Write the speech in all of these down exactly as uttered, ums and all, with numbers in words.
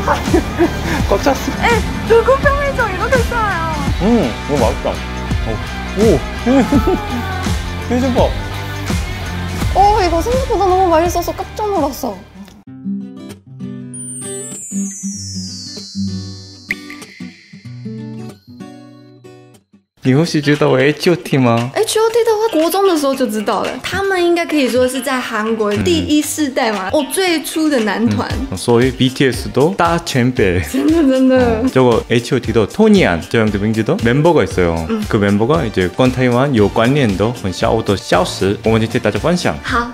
꽉 찼어. 에, 누구 편의점 이렇게 싸요? 음, 이거 맛있다. 어. 오, 해줘봐. 어, 이거 생각보다 너무 맛있어서 깜짝 놀랐어. 你或许知道 H O T 吗 ？H O T 的话，国中的时候就知道了。他们应该可以说是在韩国第一世代嘛，哦，最初的男团。 所以 B T S 도大前辈。 真的真的。 저거 H O T도 토니안这样的名字的 멤버가 있어요. 음. 그 멤버가 이제 跟台湾有关联的很小的消息，我们今天大家分享。 好。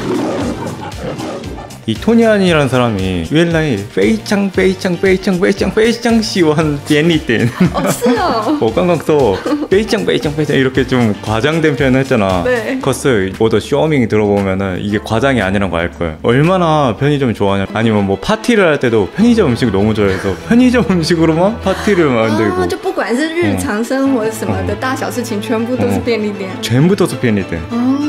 이 토니안이라는 사람이原来 非常非常非常非常非常喜欢便利店. 어, 是哦. 어, 깡깡서 非常非常非常 이렇게 좀 과장된 표현을 했잖아. 네. 커스 오더 쇼밍 들어보면은 이게 과장이 아니란 거 알 거예요. 얼마나 편의점 좋아하냐. 아니면 뭐 파티를 할 때도 편의점 음식을 너무 좋아해서 편의점 음식으로만 파티를 만들고. 就不管是日常生活什么的大小事情，全部都是便利店. 전부 다便利店.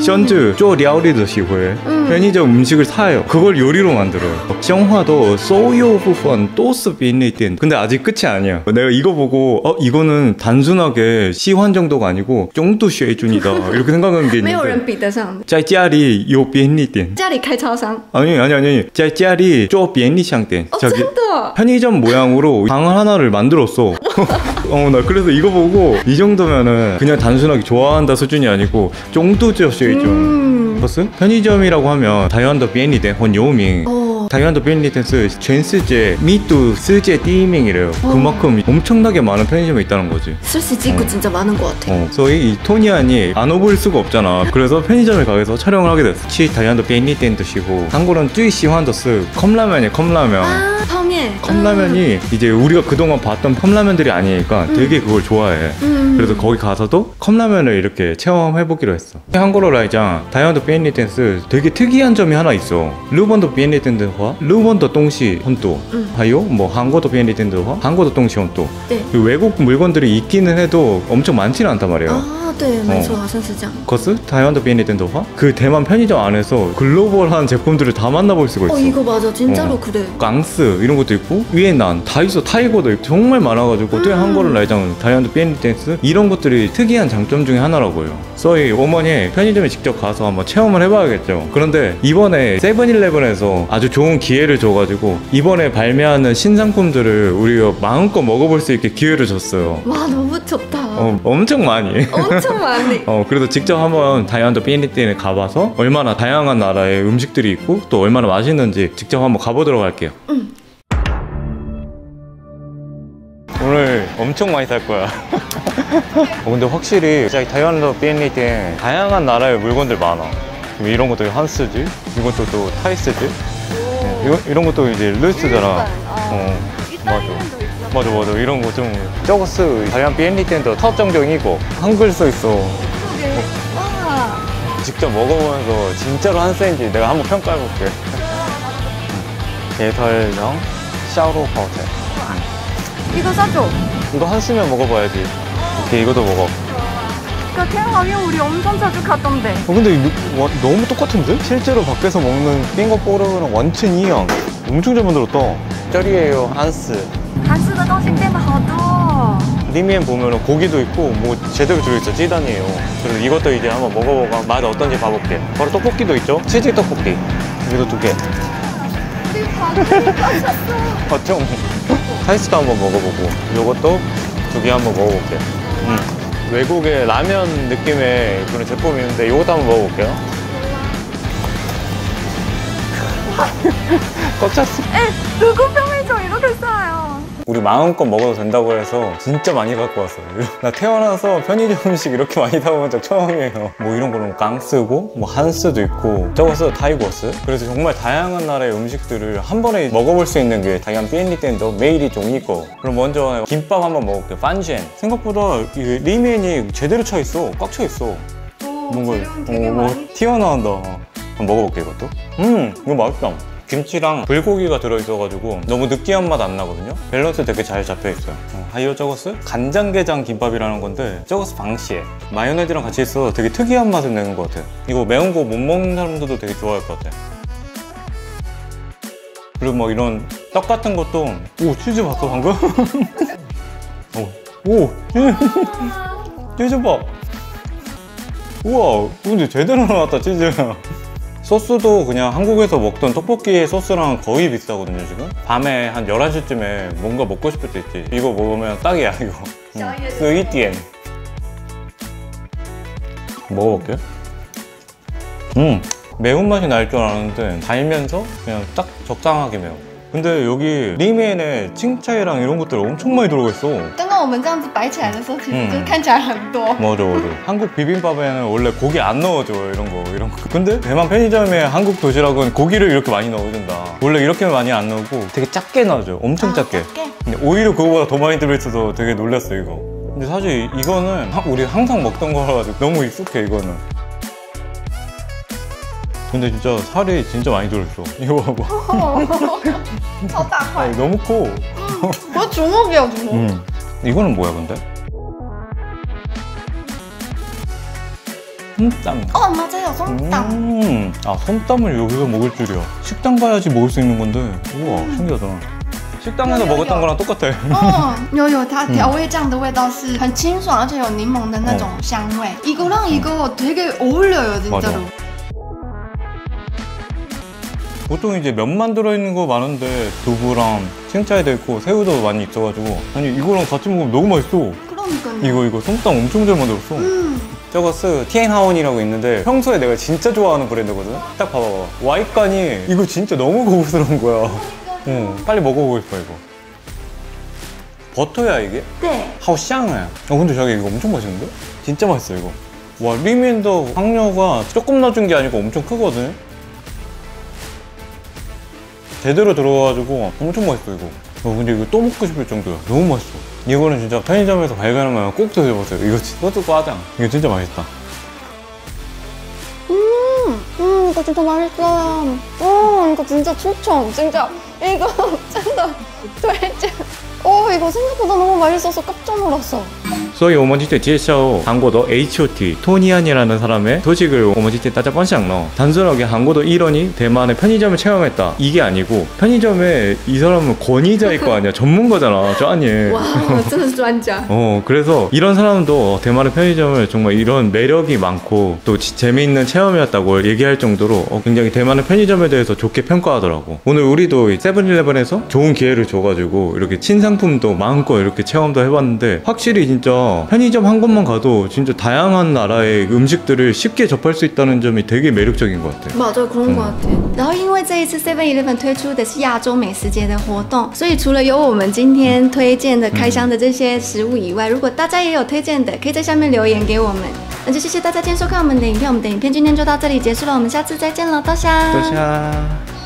션즈 쪼料理도 시고해. 편의점 음식을 사요. 그걸 요리로 만들어요. 영화도 소요 부분 또스便利店. 근데 아직 끝이 아니야. 내가 이거 보고 어 이거는 단순하게 시환 정도가 아니고 정도 쉐이준이다 이렇게 생각하는 게 있는데. 没有人比得上的. 在家里有便利店. 家里开超商. 아니 아니 아니. 在家里做便利商店. 어, 진짜? 편의점 모양으로 방 하나를 만들었어. 어, 나 그래서 이거 보고 이 정도면은 그냥 단순하게 좋아한다 수준이 아니고 정도죠 쉐이준. 음. 버스? 편의점이라고 하면 다이완더便利店很有名. 다이완더便利店是全世界密度世界第一名이래요. 그만큼 엄청나게 많은 편의점이 있다는 거지. 솔직히 진짜 많은 것 같아. 어,所以이 토니안이 안 오볼 수가 없잖아. 그래서 편의점에 가서 촬영을 하게 됐어. 치 다이완더便利店드시고 한국은 最喜欢的是 컵라면이야. 컵라면. 아, 컵라면. 컵라면이 이제 우리가 그동안 봤던 컵라면들이 아니니까 음. 되게 그걸 좋아해. 음. 그래서 거기 가서도 컵라면을 이렇게 체험해보기로 했어. 한국어 라이장 다이완더便利店是 되게 특이한 점이 하나 있어. 일본도便利店的话 일본도 동시 혼또 음. 하요 뭐 한국도 便利店的话 한국도 동시 혼또. 네. 그 외국 물건들이 있기는 해도 엄청 많지는 않단 말이에요. 아, 네, 맞아. 好像是这样. 그것은 다이완더 便利店的话 그 대만 편의점 안에서 글로벌한 제품들을 다 만나볼 수가 있어. 어, 이거 맞아. 진짜로 어. 그래. 강스 이런 것도 있고 위에난 다이소 타이거도 있고 정말 많아가지고 음. 또 한국을 라이장 다이완더 便利店 이런 것들이 특이한 장점 중에 하나라고요. 저희 어머니 편의점에 직접 가서 한번 체험을 해봐야겠죠. 그런데 이번에 세븐일레븐에서 아주 좋은 기회를 줘가지고 이번에 발매하는 신상품들을 우리가 마음껏 먹어볼 수 있게 기회를 줬어요. 와, 너무 좋다. 어, 엄청 많이. 엄청 많이. 어, 그래서 직접 한번 다이완더 便利店에 가봐서 얼마나 다양한 나라의 음식들이 있고 또 얼마나 맛있는지 직접 한번 가보도록 할게요. 응. 오늘 엄청 많이 살 거야. 어, 근데 확실히 다이완더 便利店 다양한 나라의 물건들 많아. 이런 것도 한스지, 이것도 또 타이스지. 네, 이거, 이런 것도 이제 루스잖아. 어, 맞아. 맞아 맞아. 이런 거 좀 저거스 다이완더 便利店도 터정적이고 한글 써 있어. 와. 직접 먹어보면서 진짜로 한스인지 내가 한번 평가해볼게. 개설령 샤오로 파우체. 이거 싸줘. 이거 한스면 먹어봐야지. 오케이, 이것도 먹어. 그 태양하면 우리 엄청 자주 갔던데. 어, 근데 이거 와, 너무 똑같은데? 실제로 밖에서 먹는 빙거뽀르랑 완전 이양. 엄청 잘 만들었다. 쩌리예요, 한스. 한스가東西店 好多. 리미엔 보면 고기도 있고 뭐 제대로 들어있어. 찌단이에요. 그래서 이것도 이제 한번 먹어보고 맛 어떤지 봐볼게. 바로 떡볶이도 있죠? 치즈 떡볶이. 이것도 두 개. 맞죠? 타이스도 한번 먹어보고 이것도 두 개 한번 먹어볼게요. 음. 외국의 라면 느낌의 그런 제품이 있는데 이것도 한번 먹어볼게요. 꽉 찼어. 에, 누구 편의점 이렇게 싸요? 우리 마음껏 먹어도 된다고 해서 진짜 많이 갖고 왔어요. 나 태어나서 편의점 음식 이렇게 많이 사본 적 처음이에요. 뭐 이런 거는 깡스고 뭐 한스도 있고 저거서 타이거스. 그래서 정말 다양한 나라의 음식들을 한 번에 먹어볼 수 있는 게 다이완더 便利店도 매일이 종이고. 그럼 먼저 김밥 한번 먹을게요. 판젠. 생각보다 이 리면이 제대로 차 있어. 꽉 차 있어. 오, 뭔가 되게 어, 뭐 많이. 튀어나온다. 한번 먹어볼게 이것도. 음 이거 맛있다. 김치랑 불고기가 들어있어가지고 너무 느끼한 맛 안 나거든요. 밸런스 되게 잘 잡혀있어요. 어, 하이어 저거스 간장게장 김밥이라는 건데 저거스 방시에 마요네즈랑 같이 있어서 되게 특이한 맛을 내는 것 같아요. 이거 매운 거 못 먹는 사람들도 되게 좋아할 것 같아요. 그리고 뭐 이런 떡 같은 것도 오 치즈 봤어 방금? 오, 오 치즈, 치즈 봐. 우와 근데 제대로 나왔다 치즈. 소스도 그냥 한국에서 먹던 떡볶이 소스랑 거의 비슷하거든요 지금. 밤에 한 열한 시쯤에 뭔가 먹고 싶을 때 있지. 이거 먹으면 딱이야 이거. 스위티엔. 먹어볼게. 음 매운맛이 날 줄 알았는데 달면서 그냥 딱 적당하게 매워. 근데 여기 리면에 칭차이랑 이런 것들 엄청 많이 들어가 있어. 刚刚我们这样子摆起来的时候，其实就看起来很多。 맞아 맞아. 한국 비빔밥에는 원래 고기 안 넣어줘요 이런 거 이런 거. 근데 대만 편의점에 한국 도시락은 고기를 이렇게 많이 넣어준다. 원래 이렇게 많이 안 넣고 되게 작게 넣어줘. 엄청 아, 작게. 작게? 근데 오히려 그거보다 더 많이 들어있어서 되게 놀랐어 이거. 근데 사실 이거는 하- 우리 항상 먹던 거라가지고 너무 익숙해 이거는. 근데 진짜 살이 진짜 많이 들어있어. 이거 봐봐. 超大块 아니, ， 너무 커. 我主먹이야主먹。 음. 이거는 뭐야 근데? 솜땀. 어 맞아요 솜땀. 음. 아 솜땀을 여기서 먹을 줄이야. 식당 가야지 먹을 수 있는 건데. 우와 신기하다. 식당에서 먹었던 거랑 똑같아. 哦，有有，它调味酱的味道是很清爽，而且有柠檬的那种香味。 이거랑 이거 되게 어울려요 진짜로. 맞아. 보통 이제 면만 들어있는 거 많은데 두부랑 칭차이도 있고 새우도 많이 있어가지고 아니 이거랑 같이 먹으면 너무 맛있어. 그러니까요. 이거 이거 솜땀 엄청 잘 만들었어. 음. 저거 스 티엔하온이라고 있는데 평소에 내가 진짜 좋아하는 브랜드거든. 딱 봐봐. 와이칸이 이거 진짜 너무 고급스러운 거야. 어, 빨리 먹어보고 싶어 이거. 버터야 이게? 네. 하우 샹해. 어 근데 자기 이거 엄청 맛있는데? 진짜 맛있어 이거. 와 리면도 항려가 조금 넣어준 게 아니고 엄청 크거든. 제대로 들어가가지고 엄청 맛있어 이거. 어 근데 이거 또 먹고 싶을 정도야. 너무 맛있어. 이거는 진짜 편의점에서 발견하면 꼭 드셔보세요. 이거 진짜 과장. 이거 진짜 맛있다. 음, 음, 이거 진짜 맛있어요. 어, 이거 진짜 추천. 진짜 이거 진짜 되게. 어, 이거 생각보다 너무 맛있어서 깜짝 놀랐어. 所以我们今天介绍韩国的 에이치 오 티 토니안이라는 사람의 소식을 我们今天大家分享了. 단순하게 한국의 일원이 대만의 편의점을 체험했다 이게 아니고 편의점에 이 사람은 권위자일 거 아니야. 전문가잖아 저 아니에요. 哇，我真的是专家。 어 그래서 이런 사람도 대만의 편의점을 정말 이런 매력이 많고 또 지- 재미있는 체험이었다고 얘기할 정도로 어, 굉장히 대만의 편의점에 대해서 좋게 평가하더라고. 오늘 우리도 이 세븐일레븐에서 좋은 기회를 줘가지고 이렇게 친상품도 마음껏 이렇게 체험도 해봤는데 확실히 진짜 편의점 한 곳만 가도 진짜 다양한 나라의 음식들을 쉽게 접할 수 있다는 점이 되게 매력적인 것 같아. 맞아 그런 것 같아. 然后因为这一次 seven eleven 推出的是亚洲美食节的活动，所以除了有我们今天推荐的开箱的这些食物以外，如果大家也有推荐的，可以在下面留言给我们。那就谢谢大家今天收看我们的影片，我们的影片今天就到这里结束了，我们下次再见了，多谢。 多谢。